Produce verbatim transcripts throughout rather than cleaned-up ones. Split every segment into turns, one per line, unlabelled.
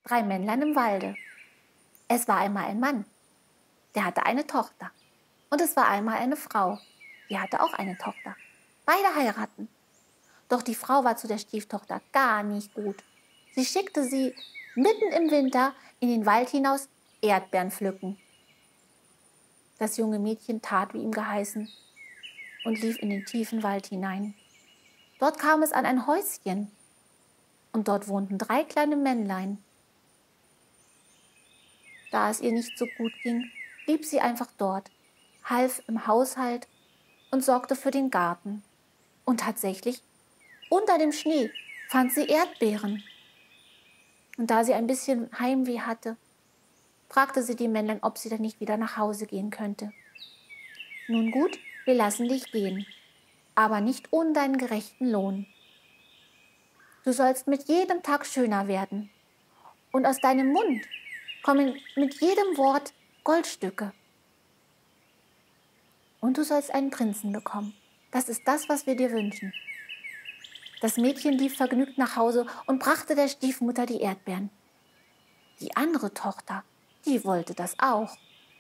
Drei Männlein im Walde. Es war einmal ein Mann, der hatte eine Tochter. Und es war einmal eine Frau, die hatte auch eine Tochter. Beide heiraten. Doch die Frau war zu der Stieftochter gar nicht gut. Sie schickte sie mitten im Winter in den Wald hinaus Erdbeeren pflücken. Das junge Mädchen tat, wie ihm geheißen, und lief in den tiefen Wald hinein. Dort kam es an ein Häuschen, und dort wohnten drei kleine Männlein. Da es ihr nicht so gut ging, blieb sie einfach dort, half im Haushalt und sorgte für den Garten. Und tatsächlich, unter dem Schnee fand sie Erdbeeren. Und da sie ein bisschen Heimweh hatte, fragte sie die Männlein, ob sie dann nicht wieder nach Hause gehen könnte. Nun gut, wir lassen dich gehen, aber nicht ohne deinen gerechten Lohn. Du sollst mit jedem Tag schöner werden, und aus deinem Mund kommen mit jedem Wort Goldstücke. Und du sollst einen Prinzen bekommen. Das ist das, was wir dir wünschen. Das Mädchen lief vergnügt nach Hause und brachte der Stiefmutter die Erdbeeren. Die andere Tochter, die wollte das auch.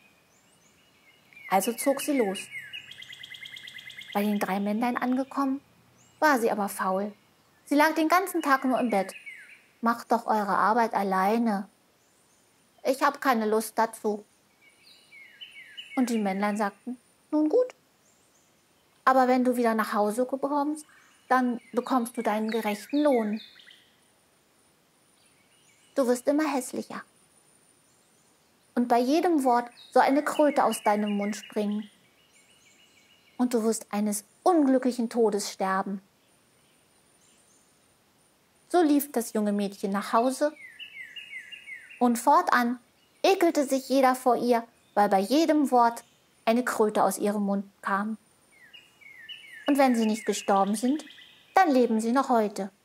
Also zog sie los. Bei den drei Männlein angekommen, war sie aber faul. Sie lag den ganzen Tag nur im Bett. Macht doch eure Arbeit alleine. Ich habe keine Lust dazu. Und die Männlein sagten, nun gut. Aber wenn du wieder nach Hause kommst, dann bekommst du deinen gerechten Lohn. Du wirst immer hässlicher. Und bei jedem Wort soll eine Kröte aus deinem Mund springen. Und du wirst eines unglücklichen Todes sterben. So lief das junge Mädchen nach Hause und fortan ekelte sich jeder vor ihr, weil bei jedem Wort eine Kröte aus ihrem Mund kam. Und wenn sie nicht gestorben sind, dann leben sie noch heute.